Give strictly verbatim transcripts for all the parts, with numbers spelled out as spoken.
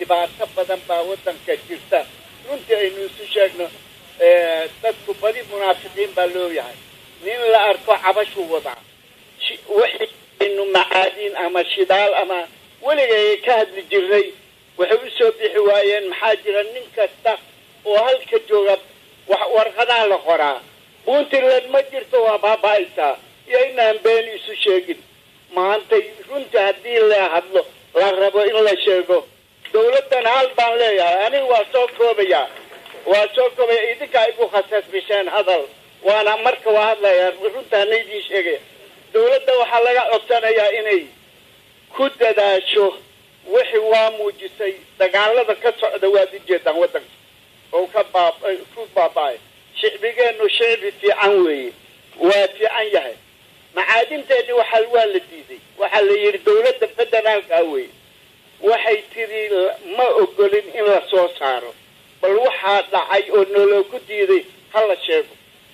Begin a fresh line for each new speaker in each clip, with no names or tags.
dhibaato badan baa waddanka jirta runtii aynu isu sheegno dadku badi munaafiqiin baa loo yahay nin la arko cabashuu wadaa waxaynu macaadiin ama shidaal ama weligay ka hadli jirnay waxay u soo bixi waayeen maxaa jira nin kasta oo halka jooga warqadaa la qoraa puntland ma jirto waa baaba'aysaa iyo inaan been isu sheegin maanta runtii haddii la hadlo la rabo in la sheego dowladdan hal baan leeyahay aniga waa soo koobayaa waa soo koobaya idinkaa igu khasasbisheen hadal waana marka waa hadlayaa runtaana idiin sheegaya dowladda waxaa laga codsanayaa inay ku dadaasho wixii waa muujisay dagaalada ka socda waad ujeedaan waddanka oo ka baab ku baaba'ay shicbigeennu shicbi fiican weeye waa fiican yahay macaadinteedii waxaa waa la diiday waxaa la yidhi dowladda federaalka weeye waxay tiri ma ogolin in la soo saaro bal waxaa dhacay oo nologu diiday ha la sheego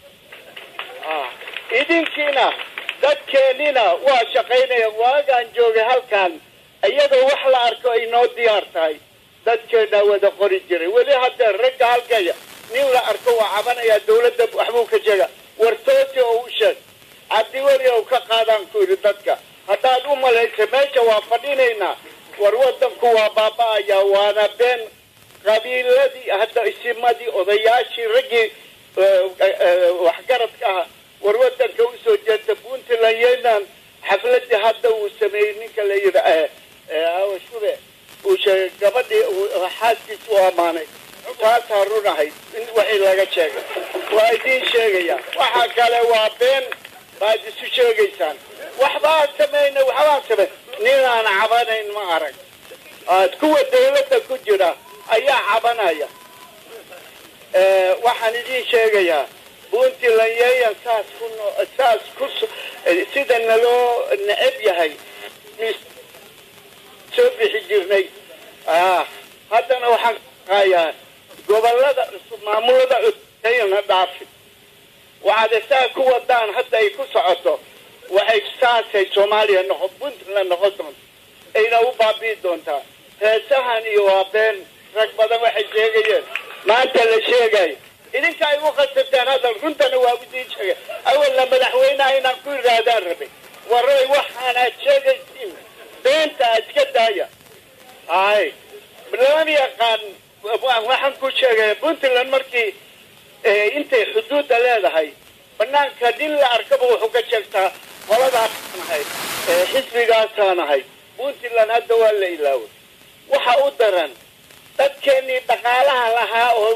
idinkiina dadkeennina waa shaqaynaya waagaan joogay halkan iyadoo wax la arko ay noo diyaar tahay dadkeennaa wada qori jiray weli haddee ragga halkaya nin la arko waa cabanayaa dowladda waxbuu ka sheega wartooti oo u sheeg haddii weli ou ka qaadaan ku yidhi dadka haddaad u malaysa meesha waa fadhinaynaa war waddanku waa baaba'ayaa waana been qabiiladii hadda isimadii odayaashii raggii waxgaradka aha war waddanka usoo jeesta puntland yenan xafladii hadda uu sameeyey ninka la yidhi awashube uu sheegay gabadhii xaaskiisa u ammaanay taasaa run ahayd in wixii laga sheegay waa idiin sheegaya waxa kale waa been baad isu sheegaysaan waxbaan samayna waxbaan samay ninaan cabanayn ma arag kuwa dawladda ku jira ayaa cabanaya waxaan idiin sheegayaa puntland yeyan saas ku saas ku sida naloo neceb yahay soo bixi jirnay haddana waxaan qayaa gobolada maamulada cusubtayna dhaafi waxaad saa ku wadaan hadda ay ku socoto waxay saasay soomaaliya noqon puntland noqon doonto ayna u baabi'i doontaa heesahan iyo waa been rag badan waxay sheegayeen maanta la sheegayo idinka ay u khasabtaan hadal runtana waa idiin sheegay awalna madaxweynaha inaan ku yidhaahdaan rabay waray waxaanaad sheegaysiin beenta iska daaya hay lama yaqaan waxaan ku sheegaya puntland markii intay xuduudda leedahay banaanka nin la arkaba wuxuu ka sheegtaa qoladaasaan ahay xisbigaasaan ahay puntland hadda waa la ilaaway waxa u daran dadkeenii dhaqaalaha lahaa oo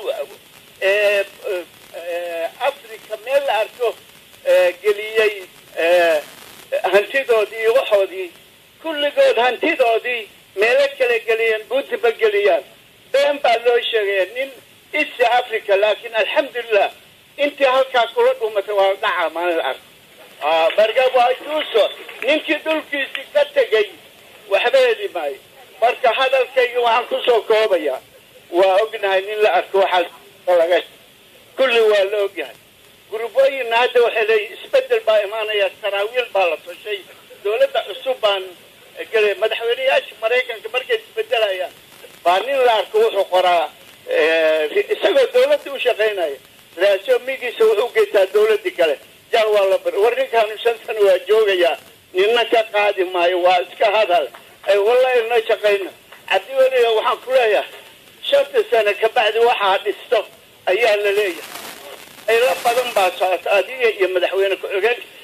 africa meel la arko geliyey hantidoodii iyo waxoodii kulligood hantidoodii meelo kala geliyeen puntba geliyaan been baa loo sheegaya nin east africa laakiin alxamdulilah intii halkaa kula dhumatay waa dhaca maalin ark marka waa juuso ninkii dhulkiisii ka tegay waxba heli maayo marka hadalkayga waxaan kusoo koobayaa waa ognahay nin la arko waxaa laga kulli waa la ogyahay gurubooyinna hadda waxay leeyihin isbedel baa imaanaya saraawiil baa la toshay dowladda cusub baan gelay madaxweyneyaasha maraykanka markay isbedelayaan baa nin la arko wuxuu qoraa isagoo dawladda u shaqaynaya raasoomigiisa wuxuu geytaa dawladdii kale jal waa la bar war ninkaanu shan sano waa joogayaa ninna ka qaadi maayo waa iska hadal ay wallahi na shaqayna haddii weliga waxaan ku leeyahay shanta sano kabacdi waxaa dhisto ayaa la leeyahay ayla badan baa socota adiga iyo madaxweyne ku-xigeenka